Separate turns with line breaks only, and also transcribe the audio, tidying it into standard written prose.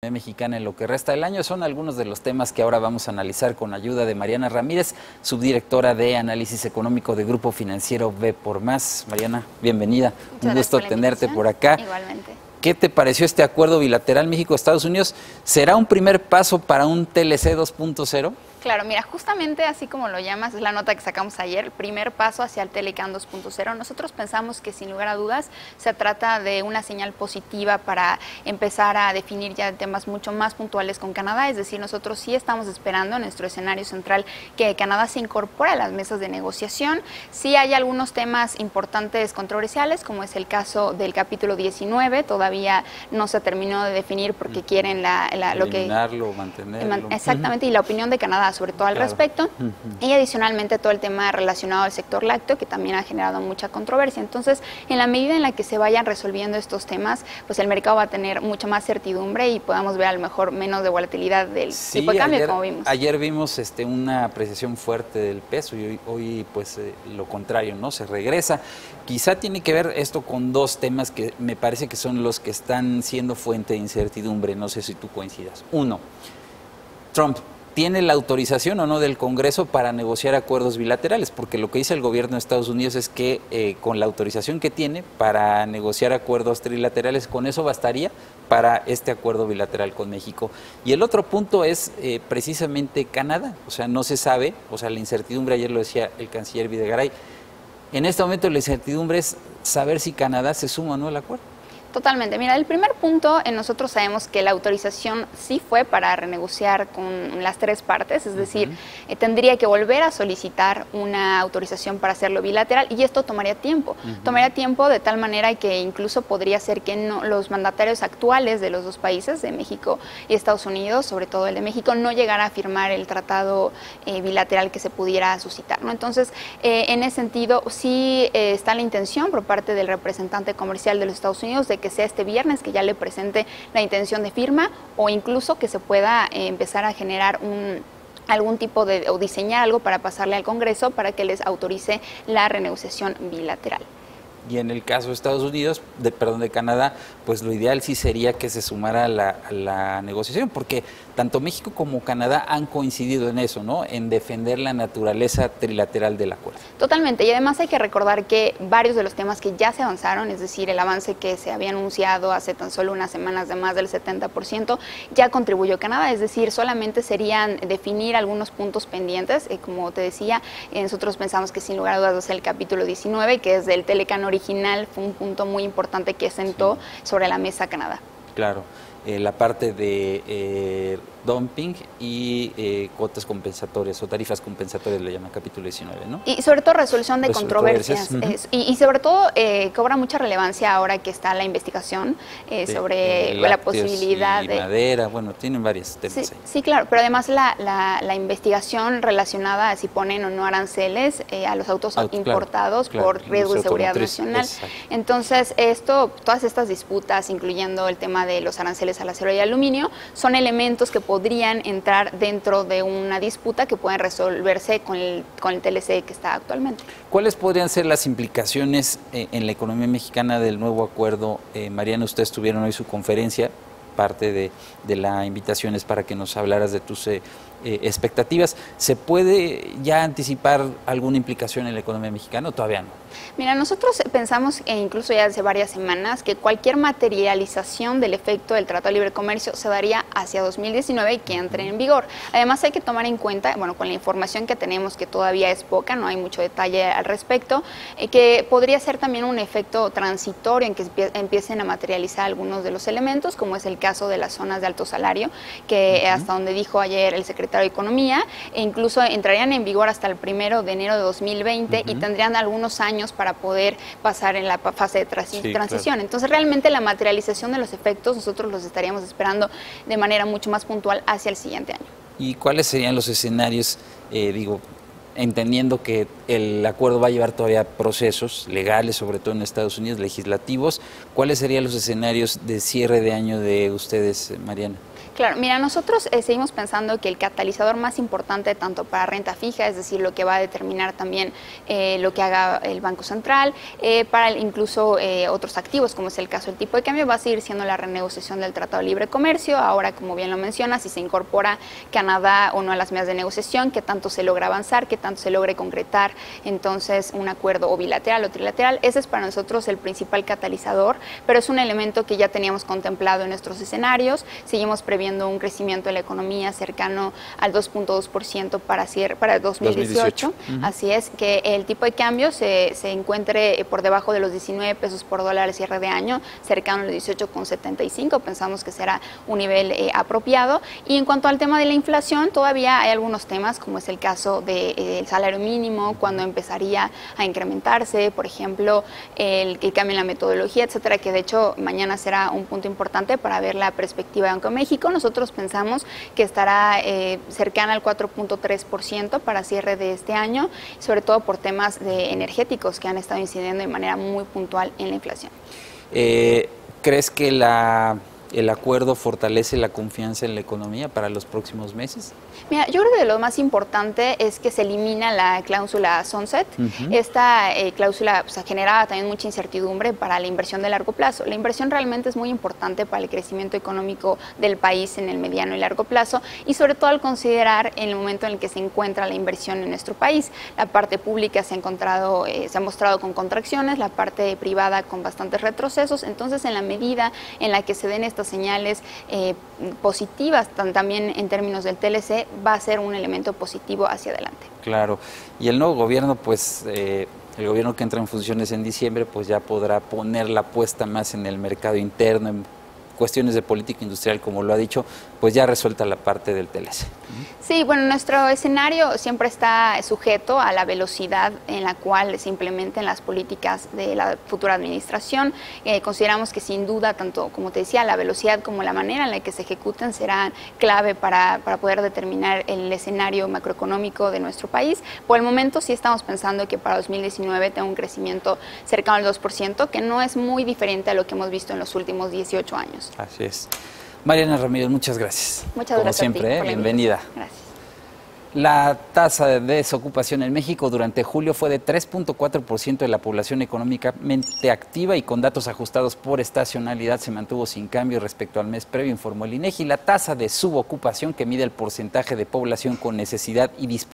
economía mexicana en lo que resta del año. Son algunos de los temas que ahora vamos a analizar con ayuda de Mariana Ramírez, subdirectora de Análisis Económico de Grupo Financiero B por Más. Mariana, bienvenida. Un gusto tenerte por acá.
Igualmente.
¿Qué te pareció este acuerdo bilateral México-Estados Unidos? ¿Será un primer paso para un TLC 2.0?
Claro, mira, justamente así como lo llamas, es la nota que sacamos ayer, el primer paso hacia el Telecan 2.0. Nosotros pensamos que sin lugar a dudas se trata de una señal positiva para empezar a definir ya temas mucho más puntuales con Canadá, es decir, nosotros sí estamos esperando en nuestro escenario central que Canadá se incorpore a las mesas de negociación. Sí hay algunos temas importantes controversiales, como es el caso del capítulo 19, todavía no se terminó de definir porque quieren
eliminarlo, mantenerlo.
Exactamente, y la opinión de Canadá sobre todo al respecto, y adicionalmente todo el tema relacionado al sector lácteo, que también ha generado mucha controversia. Entonces, en la medida en la que se vayan resolviendo estos temas, pues el mercado va a tener mucha más certidumbre y podamos ver a lo mejor menos de volatilidad del tipo de cambio, como vimos.
Ayer vimos una apreciación fuerte del peso y hoy pues lo contrario, ¿no? Se regresa. Quizá tiene que ver esto con dos temas que me parece que son los que están siendo fuente de incertidumbre, no sé si tú coincidas. Uno, Trump ¿tiene la autorización o no del Congreso para negociar acuerdos bilaterales? Porque lo que dice el gobierno de Estados Unidos es que con la autorización que tiene para negociar acuerdos trilaterales, con eso bastaría para este acuerdo bilateral con México. Y el otro punto es precisamente Canadá. O sea, no se sabe, o sea, la incertidumbre, ayer lo decía el canciller Videgaray, en este momento la incertidumbre es saber si Canadá se suma o no al acuerdo.
Totalmente. Mira, el primer punto, nosotros sabemos que la autorización sí fue para renegociar con las tres partes, es decir, tendría que volver a solicitar una autorización para hacerlo bilateral y esto tomaría tiempo. Tomaría tiempo de tal manera que incluso podría ser que los mandatarios actuales de los dos países, de México y Estados Unidos, sobre todo el de México, no llegara a firmar el tratado bilateral que se pudiera suscitar, ¿no? Entonces, en ese sentido, sí está la intención por parte del representante comercial de los Estados Unidos de que sea este viernes que ya le presente la intención de firma o incluso que se pueda empezar a generar algún tipo de, o diseñar algo para pasarle al Congreso para que les autorice la renegociación bilateral.
Y en el caso de Estados Unidos, de Canadá, pues lo ideal sí sería que se sumara a la negociación, porque tanto México como Canadá han coincidido en eso, ¿no? En defender la naturaleza trilateral del acuerdo.
Totalmente, y además hay que recordar que varios de los temas que ya se avanzaron, es decir, el avance que se había anunciado hace tan solo unas semanas de más del 70%, ya contribuyó Canadá, es decir, solamente serían definir algunos puntos pendientes, como te decía, nosotros pensamos que sin lugar a dudas va a ser el capítulo 19, que es del Telecan original, fue un punto muy importante que sentó sobre la mesa Canadá.
Claro, la parte de dumping y cuotas compensatorias o tarifas compensatorias le llaman capítulo 19, ¿no? Y
sobre todo resolución de controversias. Y sobre todo cobra mucha relevancia ahora que está la investigación sobre la posibilidad de
madera, bueno, tienen varios temas.
Sí, claro, pero además la investigación relacionada a si ponen o no aranceles a los autos importados por riesgo de seguridad nacional. Exacto. Entonces, todas estas disputas, incluyendo el tema de los aranceles al acero y aluminio, son elementos que podrían entrar dentro de una disputa que pueden resolverse con el TLC que está actualmente.
¿Cuáles podrían ser las implicaciones en la economía mexicana del nuevo acuerdo? Mariana, ustedes tuvieron hoy su conferencia, parte de la invitación es para que nos hablaras de tus expectativas. ¿Se puede ya anticipar alguna implicación en la economía mexicana o todavía no?
Mira, nosotros pensamos, incluso ya hace varias semanas, que cualquier materialización del efecto del Tratado de Libre Comercio se daría hacia 2019 y que entre en vigor. Además hay que tomar en cuenta, bueno, con la información que tenemos, que todavía es poca, no hay mucho detalle al respecto, que podría ser también un efecto transitorio en que empiecen a materializar algunos de los elementos, como es el caso de las zonas de alto salario, que hasta donde dijo ayer el secretario de Economía, e incluso entrarían en vigor hasta el 1 de enero de 2020 y tendrían algunos años para poder pasar en la fase de transición. Claro. Entonces, realmente la materialización de los efectos nosotros los estaríamos esperando de manera mucho más puntual hacia el siguiente año.
¿Y cuáles serían los escenarios, entendiendo que el acuerdo va a llevar todavía procesos legales, sobre todo en Estados Unidos, legislativos. ¿Cuáles serían los escenarios de cierre de año de ustedes, Mariana?
Claro, mira, nosotros seguimos pensando que el catalizador más importante tanto para renta fija, es decir, lo que va a determinar también lo que haga el Banco Central, para incluso otros activos, como es el caso del tipo de cambio, va a seguir siendo la renegociación del Tratado de Libre Comercio. Ahora, como bien lo mencionas, si se incorpora Canadá o no a las mesas de negociación, qué tanto se logra avanzar, qué tanto se logre concretar entonces un acuerdo o bilateral o trilateral. Ese es para nosotros el principal catalizador, pero es un elemento que ya teníamos contemplado en nuestros escenarios. Seguimos previendo un crecimiento de la economía cercano al 2.2% para 2018. Así es, que el tipo de cambio se encuentre por debajo de los 19 pesos por dólar cierre de año, cercano a los 18.75. Pensamos que será un nivel apropiado. Y en cuanto al tema de la inflación, todavía hay algunos temas, como es el caso del salario mínimo, cuando empezaría a incrementarse, por ejemplo, el cambio en la metodología, etcétera, que de hecho mañana será un punto importante para ver la perspectiva de Banco de México. Nosotros pensamos que estará cercana al 4.3% para cierre de este año, sobre todo por temas energéticos que han estado incidiendo de manera muy puntual en la inflación.
¿Crees que el acuerdo fortalece la confianza en la economía para los próximos meses?
Mira, yo creo que lo más importante es que se elimina la cláusula sunset. Esta cláusula generaba también mucha incertidumbre para la inversión de largo plazo. La inversión realmente es muy importante para el crecimiento económico del país en el mediano y largo plazo, y sobre todo al considerar en el momento en el que se encuentra la inversión en nuestro país. La parte pública se ha mostrado con contracciones, la parte privada con bastantes retrocesos. Entonces, en la medida en la que se den estas señales positivas, también en términos del TLC, va a ser un elemento positivo hacia adelante.
Claro, y el nuevo gobierno, pues el gobierno que entra en funciones en diciembre, pues ya podrá poner la apuesta más en el mercado interno, en cuestiones de política industrial, como lo ha dicho, pues ya resuelta la parte del TLC.
Sí, bueno, nuestro escenario siempre está sujeto a la velocidad en la cual se implementen las políticas de la futura administración. Consideramos que sin duda, tanto como te decía, la velocidad como la manera en la que se ejecuten será clave para poder determinar el escenario macroeconómico de nuestro país. Por el momento sí estamos pensando que para 2019 tenga un crecimiento cercano al 2%, que no es muy diferente a lo que hemos visto en los últimos 18 años.
Así es. Mariana Ramírez, muchas gracias.
Muchas gracias.
Como siempre, bienvenida.
Gracias.
La tasa de desocupación en México durante julio fue de 3.4% de la población económicamente activa y con datos ajustados por estacionalidad se mantuvo sin cambio respecto al mes previo, informó el INEGI. La tasa de subocupación, que mide el porcentaje de población con necesidad y disponibilidad